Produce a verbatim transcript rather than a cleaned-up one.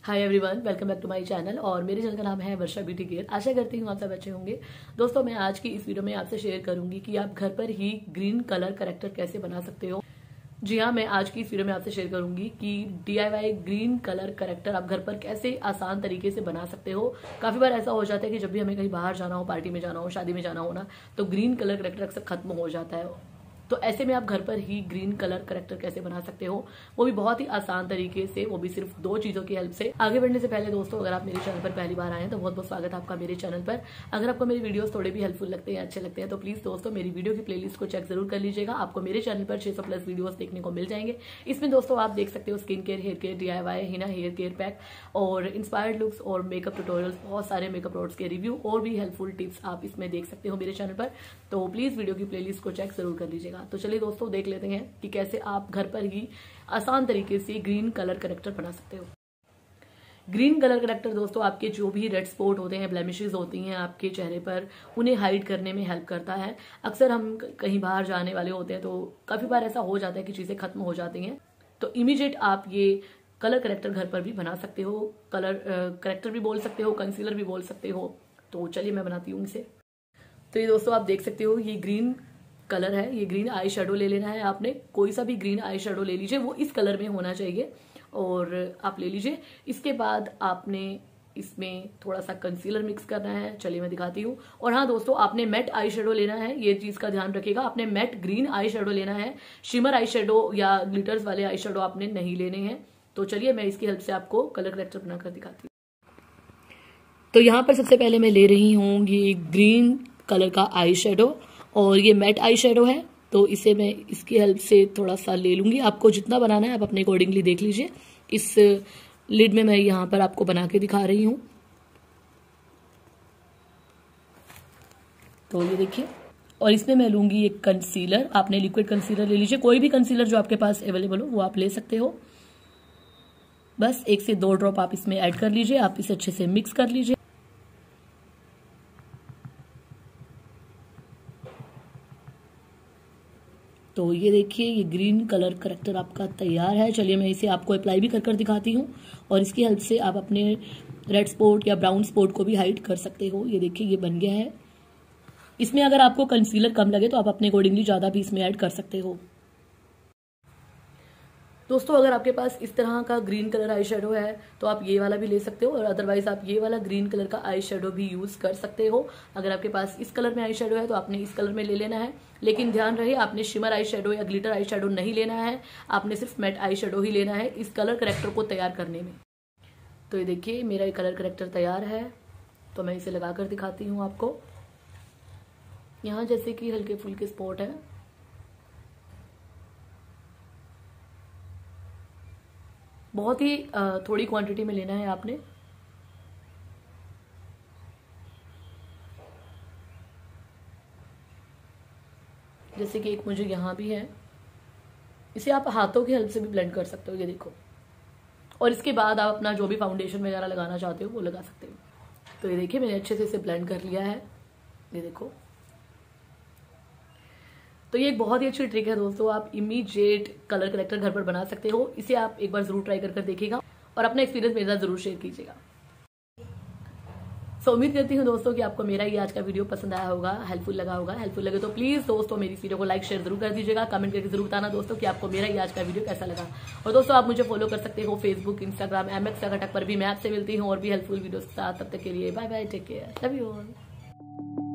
Hi everyone, welcome back to my channel. और मेरे channel का नाम है वर्षा ब्यूटी केयर। आशा करती हूँ आप सब अच्छे होंगे। दोस्तों, मैं आज की इस वीडियो में आपसे शेयर करूंगी कि आप घर पर ही ग्रीन कलर करेक्टर कैसे बना सकते हो। जी हाँ, मैं आज की इस वीडियो में आपसे शेयर करूंगी कि डीआईवाई ग्रीन कलर करेक्टर आप घर पर कैसे आसान तरीके से बना सकते हो। काफी बार ऐसा हो जाता है कि जब भी हमें कहीं बाहर जाना हो, पार्टी में जाना हो, शादी में जाना हो ना, तो ग्रीन कलर करेक्टर अक्सर खत्म हो जाता है। तो ऐसे में आप घर पर ही ग्रीन कलर करेक्टर कैसे बना सकते हो, वो भी बहुत ही आसान तरीके से, वो भी सिर्फ दो चीजों की हेल्प से। आगे बढ़ने से पहले दोस्तों, अगर आप मेरे चैनल पर पहली बार आए हैं तो बहुत बहुत स्वागत है आपका मेरे चैनल पर। अगर आपको मेरी वीडियोस थोड़े भी हेल्पफुल लगते हैं, अच्छे लगते हैं, तो प्लीज दोस्तों मेरी वीडियो की प्लेलिस्ट को चेक जरूर कर लीजिएगा। आपको मेरे चैनल पर छह सौ प्लस वीडियोस देखने को मिल जाएंगे। इसमें दोस्तों आप देख सकते हो skin care, hair care, DIY, हिना हेयर केयर पैक और इंस्पायर्ड लुक्स और मेकअप ट्यूटोरियल्स, बहुत सारे मेकअप प्रोडक्ट्स के रिव्यू और भी हेल्पफुल टिप्स आप इसमें देख सकते हो मेरे चैनल पर। तो प्लीज वीडियो की प्लेलिस्ट को चेक जरूर कर लीजिएगा। तो चलिए दोस्तों, देख लेते हैं कि कैसे आप घर पर ही आसान तरीके से ग्रीन कलर करेक्टर बना सकते हो। ग्रीन कलर करेक्टर दोस्तों आपके जो भी रेड स्पॉट होते हैं, ब्लेमिशेस होती हैं आपके चेहरे पर, उन्हें हाइड करने में हेल्प करता है। अक्सर हम कहीं बाहर जाने वाले होते हैं तो काफी बार ऐसा हो जाता है कि चीजें खत्म हो जाती हैं। तो इमीडिएट आप ये कलर करेक्टर घर पर भी बना सकते हो। कलर करेक्टर भी बोल सकते हो, कंसीलर भी बोल सकते हो। तो चलिए मैं बनाती हूँ इसे। तो ये दोस्तों आप देख सकते हो, ये ग्रीन कलर है। ये ग्रीन आई शेडो ले लेना है आपने। कोई सा भी ग्रीन आई शेडो ले लीजिए, वो इस कलर में होना चाहिए और आप ले लीजिए। इसके बाद आपने इसमें थोड़ा सा कंसीलर मिक्स करना है। चलिए मैं दिखाती हूँ। और हाँ दोस्तों, आपने मैट आई शेडो लेना है, ये चीज का ध्यान रखिएगा। आपने मैट ग्रीन आई शेडो लेना है। शिमर आई शेडो या ग्लिटर्स वाले आई शेडो आपने नहीं लेने हैं। तो चलिए मैं इसकी हेल्प से आपको कलर करेक्टर बनाकर दिखाती हूँ। तो यहाँ पर सबसे पहले मैं ले रही हूँ ये ग्रीन कलर का आई शेडो और ये मैट आई शेडो है। तो इसे मैं इसकी हेल्प से थोड़ा सा ले लूंगी। आपको जितना बनाना है आप अपने अकॉर्डिंगली देख लीजिए। इस लिड में मैं यहाँ पर आपको बना के दिखा रही हूँ। तो ये देखिए, और इसमें मैं लूंगी एक कंसीलर। आपने लिक्विड कंसीलर ले लीजिए, कोई भी कंसीलर जो आपके पास अवेलेबल हो वो आप ले सकते हो। बस एक से दो ड्रॉप आप इसमें ऐड कर लीजिए। आप इसे अच्छे से मिक्स कर लीजिए। तो ये देखिए, ये ग्रीन कलर करेक्टर आपका तैयार है। चलिए मैं इसे आपको अप्लाई भी कर कर दिखाती हूँ और इसकी हेल्प से आप अपने रेड स्पॉट या ब्राउन स्पॉट को भी हाइड कर सकते हो। ये देखिए, ये बन गया है। इसमें अगर आपको कंसीलर कम लगे तो आप अपने अकॉर्डिंगली ज्यादा भी इसमें ऐड कर सकते हो। दोस्तों, अगर आपके पास इस तरह का ग्रीन कलर आई शेडो है तो आप ये वाला भी ले सकते हो और अदरवाइज आप ये वाला ग्रीन कलर का आई शेडो भी यूज कर सकते हो। अगर आपके पास इस कलर में आई शेडो है तो आपने इस कलर में ले लेना है। लेकिन ध्यान रहे, आपने शिमर आई शेडो या ग्लिटर आई शेडो नहीं लेना है। आपने सिर्फ मैट आई शेडो ही लेना है इस कलर करेक्टर को तैयार करने में। तो ये देखिए, मेरा ये कलर करेक्टर तैयार है। तो मैं इसे लगा कर दिखाती हूँ आपको। यहाँ जैसे कि हल्के फुल्के स्पॉट है। बहुत ही थोड़ी क्वांटिटी में लेना है आपने। जैसे कि एक मुझे यहाँ भी है। इसे आप हाथों की हेल्प से भी ब्लेंड कर सकते हो, ये देखो। और इसके बाद आप अपना जो भी फाउंडेशन वगैरह लगाना चाहते हो वो लगा सकते हो। तो ये देखिए, मैंने अच्छे से इसे ब्लेंड कर लिया है, ये देखो। तो ये एक बहुत ही अच्छी ट्रिक है दोस्तों। आप इमीडिएट कलर करेक्टर घर पर बना सकते हो। इसे आप एक बार जरूर ट्राई कर कर देखिएगा और अपना एक्सपीरियंस मेरे साथ जरूर शेयर कीजिएगा। सो उम्मीद करती हूँ दोस्तों कि आपको मेरा ये आज का वीडियो पसंद आया होगा, हेल्पफुल लगा होगा। हेल्पफुल लगे तो प्लीज दोस्तों मेरी वीडियो को लाइक शेयर जरूर कर दीजिएगा। कमेंट करके जरूर बताना दोस्तों कि आपको मेरा ये आज का वीडियो कैसा लगा। और दोस्तों, आप मुझे फॉलो कर सकते हो फेसबुक, इंस्टाग्राम, एम एक्स टक पर भी मैं आपसे मिलती हूँ और भी हेल्पफुल वीडियो के साथ। तब तक के लिए bye bye, take care, love you all.